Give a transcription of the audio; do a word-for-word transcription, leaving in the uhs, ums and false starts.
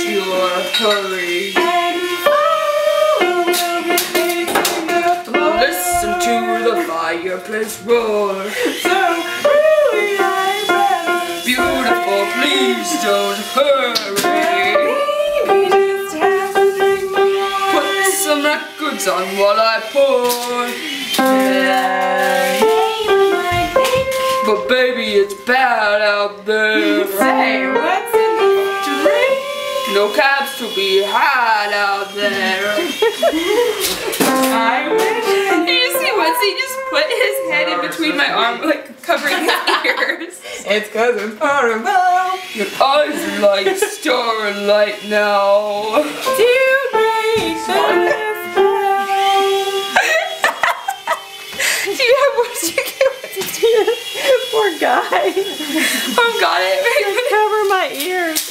your hurry? Listen to the fireplace roar. So really I'd rather Beautiful, please don't hurry. maybe just have to drink more. Put some records on while I pour. But baby, it's bad out there. Say, what's in the drink? No cabs to be had out there. I wish. Did you see Winston just put his head in between my arm, like covering his ears? It's cause it's horrible. Your eyes are like starlight now. To break the Do you have words you can Poor guy. Oh, got it. Cover my ears.